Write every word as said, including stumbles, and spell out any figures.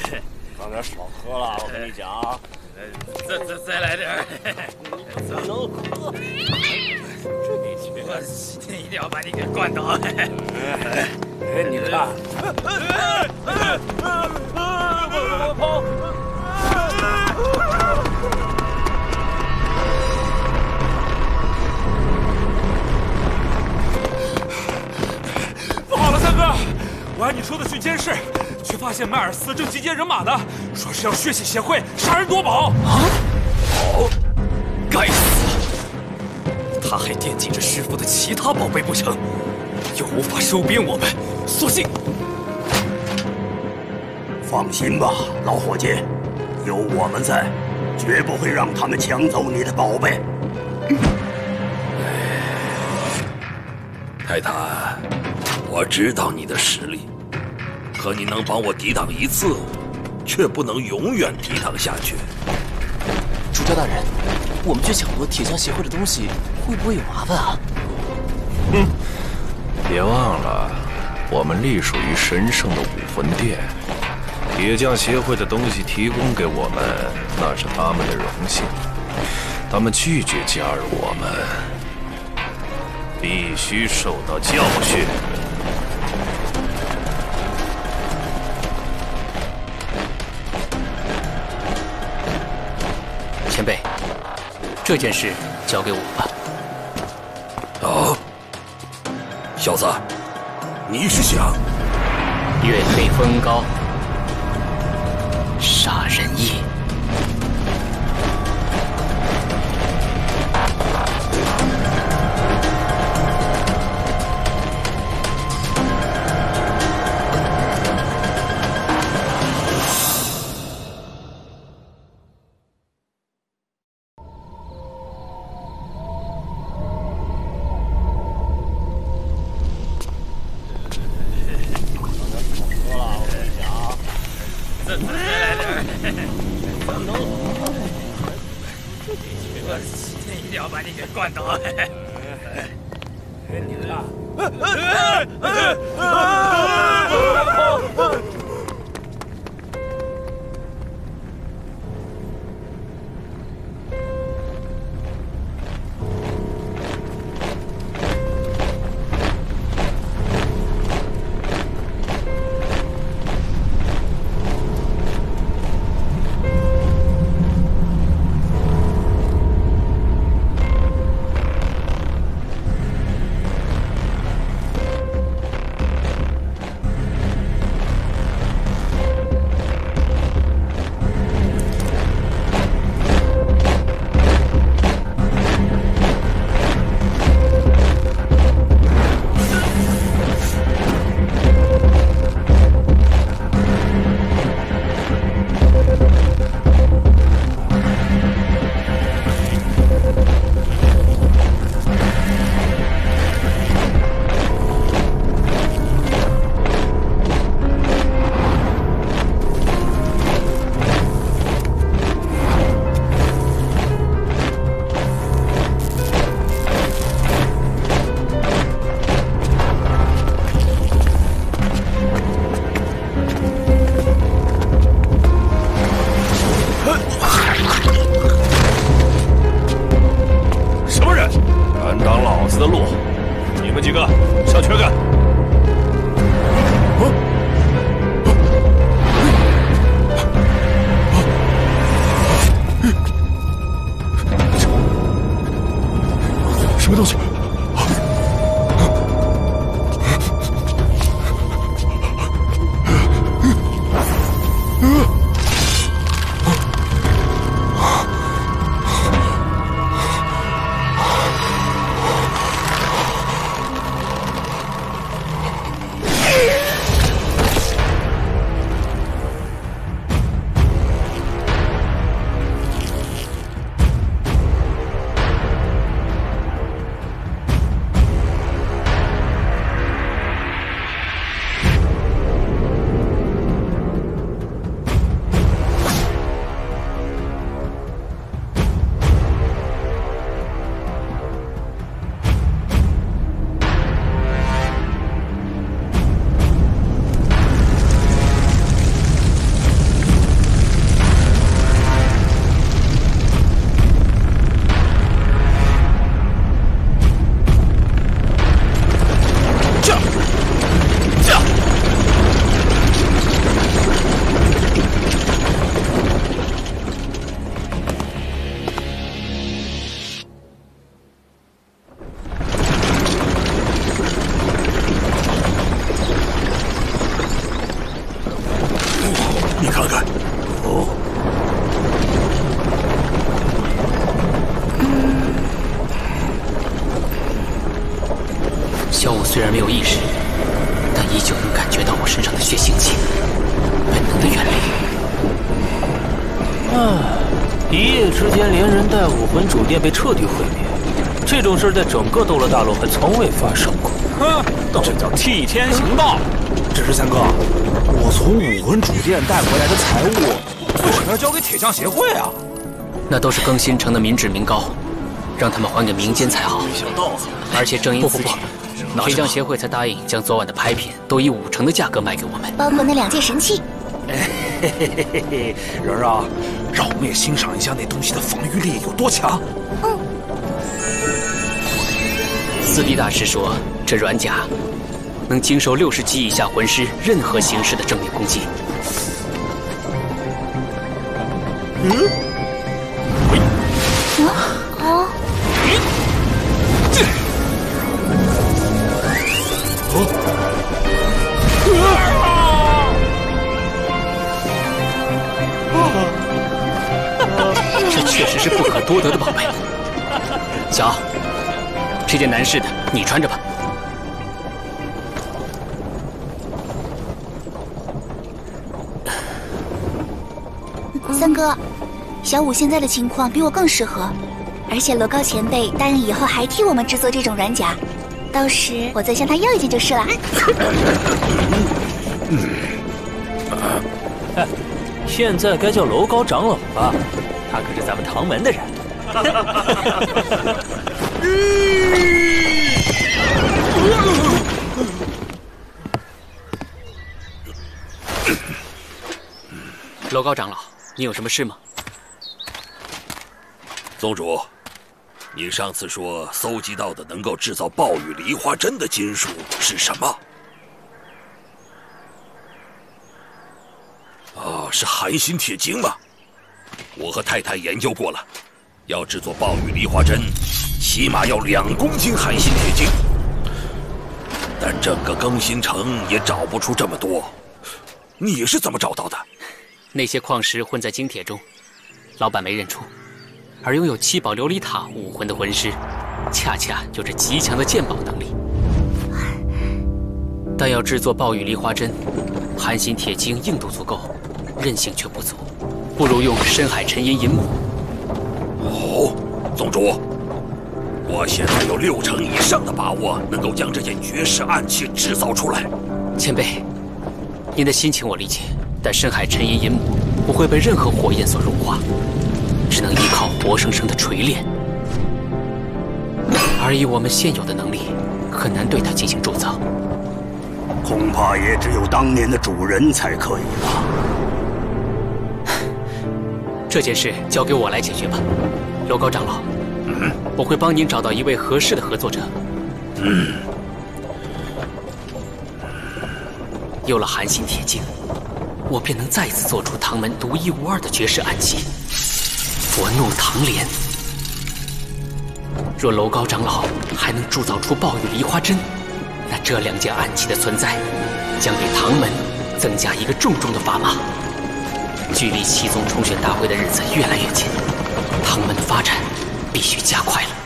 刚才少喝了，我跟你讲啊。 再再再来点儿， 不能喝。这你去， 我今天一定要把你给灌倒。 哎，你看，我跑。 不好了，三哥！我按你说的去监视，却发现迈尔斯正集结人马呢，说是要血洗协会，杀人夺宝。啊！ 哦，该死！他还惦记着师傅的其他宝贝不成？又无法收编我们，索性…… 放心吧，老伙计，有我们在，绝不会让他们抢走你的宝贝。 泰坦，我知道你的实力，可你能帮我抵挡一次，却不能永远抵挡下去。 主教大人，我们去抢夺铁匠协会的东西，会不会有麻烦啊？ 哼，别忘了，我们隶属于神圣的武魂殿。 铁匠协会的东西提供给我们，那是他们的荣幸。他们拒绝加入我们，必须受到教训。 前辈，这件事交给我吧。 啊，小子，你是想月黑风高。 杀人夜。 喝了，我跟你讲啊。 再再来点儿，不能喝！我今天一定要把你给灌倒！ 哎，你看， 就能感觉到我身上的血腥气，本能的远离。 啊！一夜之间，连人带武魂主殿被彻底毁灭，这种事在整个斗罗大陆还从未发生过。 哼，这叫替天行道。只是三哥，我从武魂主殿带回来的财物，为什么要交给铁匠协会啊？ 那都是更新成的民脂民膏，让他们还给民间才好。而且正因此，铁匠协会才答应将昨晚的拍品都以五成的价格卖给我们， 包括那两件神器。 嘿嘿嘿嘿嘿，蓉蓉，让我们也欣赏一下那东西的防御力有多强。 嗯。 四弟大师说，这软甲能经受六十级以下魂师任何形式的正面攻击。 嗯。 啊啊！ 这确实是不可多得的宝贝。小奥，这件男士的你穿着吧。 三哥，小五现在的情况比我更适合，而且罗高前辈答应以后还替我们制作这种软甲，到时我再向他要一件就是了。 哎，现在该叫楼高长老了，他可是咱们唐门的人。 楼高长老，你有什么事吗？ 宗主，你上次说搜集到的能够制造暴雨梨花针的金属是什么？哦，是寒心铁晶吗？我和太太研究过了，要制作暴雨梨花针，起码要两公斤寒心铁晶。但整个更新城也找不出这么多，你是怎么找到的？ 那些矿石混在精铁中，老板没认出。而拥有七宝琉璃塔武魂的魂师，恰恰有着极强的鉴宝能力。但要制作暴雨梨花针，寒心铁晶硬度足够，韧性却不足，不如用深海沉银银母。 哦，宗主，我现在有六成以上的把握能够将这件绝世暗器制造出来。 前辈，您的心情我理解，但深海沉银银母不会被任何火焰所融化，只能依靠活生生的锤炼。而以我们现有的能力，很难对它进行铸造。 恐怕也只有当年的主人才可以了。 这件事交给我来解决吧，楼高长老。 嗯， 我会帮您找到一位合适的合作者。 嗯， 有了寒心铁晶，我便能再次做出唐门独一无二的绝世暗器——佛怒唐莲。若楼高长老还能铸造出暴雨梨花针，那这两件暗器的存在，将给唐门增加一个重重的砝码。距离七宗重选大会的日子越来越近，唐门的发展必须加快了。